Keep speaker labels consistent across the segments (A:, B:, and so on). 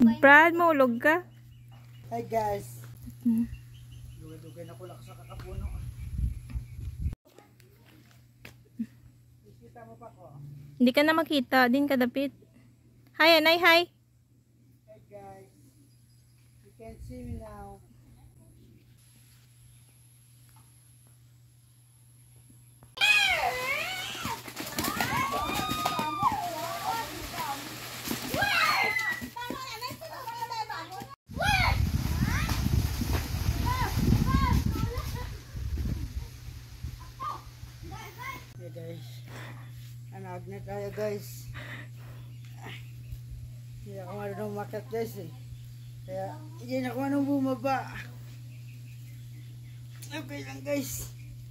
A: Brad, maulog ka?
B: Hi guys. Dugay na kulak sa kakapuno. Kita mo pa ko?
A: Hindi ka na makita. Din ka dapit. Hi, Anay, hi.
B: Hi guys. You can see me now. Guys, anag na tayo guys. Hindi ako marunong umakyat guys eh. Kaya hindi na ako marunong bumaba. Okay lang guys.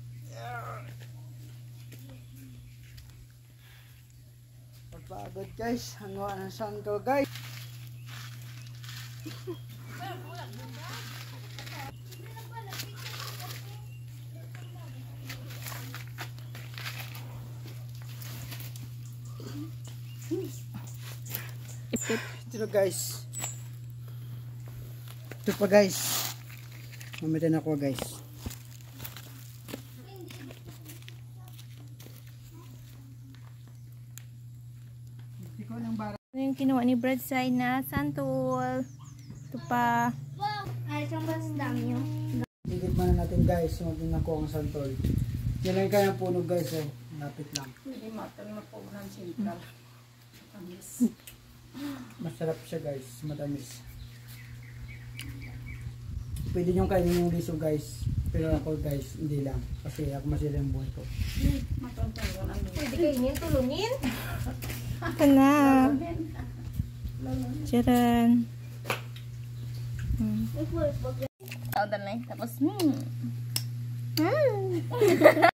B: Pagpagod guys, hanggawa ng santol guys. Ito guys. Ito pa guys. Mamitan ako guys.
A: Ito yung kinuha ni Brad Sai na santol. Ito pa.
C: Ay, isang mas dami yun.
B: Higit man natin guys. Maging ako ang santol. Yan lang kaya puno guys eh. Lapit lang.
D: Hindi matan na po ng sentral. Tamis.
B: Masarap siya guys, matamis. Pwede nyo kainin yung liso guys. Pero ako guys, hindi lang. Kasi ako masira yung buhay ko.
C: Pwede kainin, tulunin.
A: Ito na. Charan.
C: Tapos,